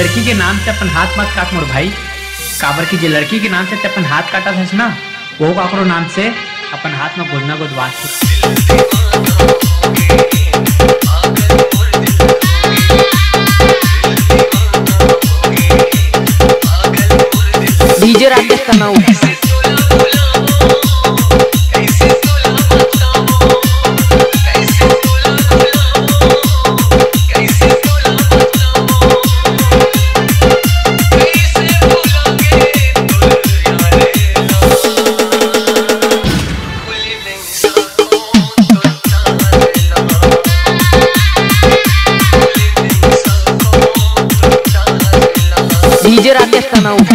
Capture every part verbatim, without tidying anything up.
लड़की के नाम से अपन हाथ मत काट मोर भाई। काबर की जे लड़की के नाम से ते अपन हाथ काटा था ना, वो काकरो नाम से अपन हाथ में गोदना गोदवा। DJ Rakesh Tarkane DJ Rakesh Tarkane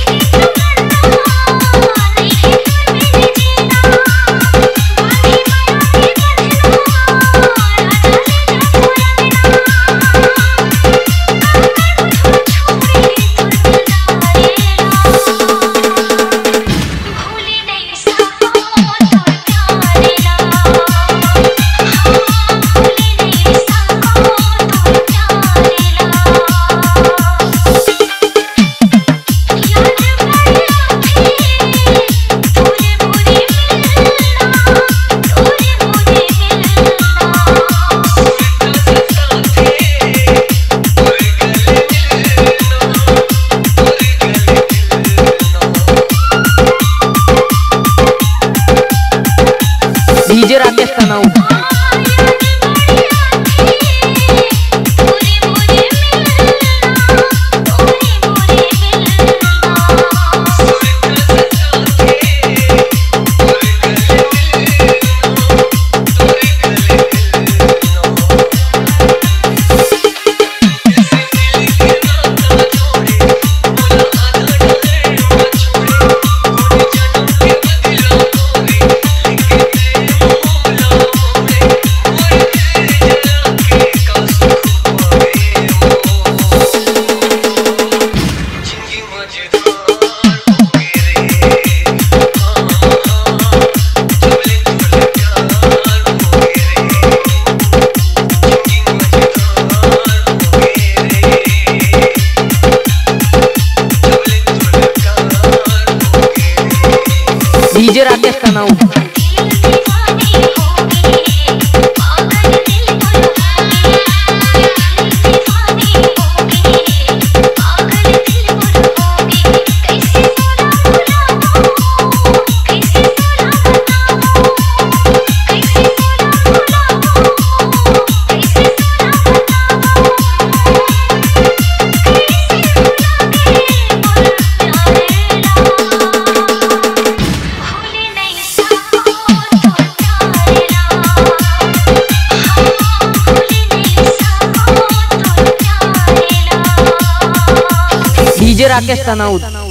DJ Rakesh Tarkane DJ Rakesh Tarkane DJ Rakesh टर्काने।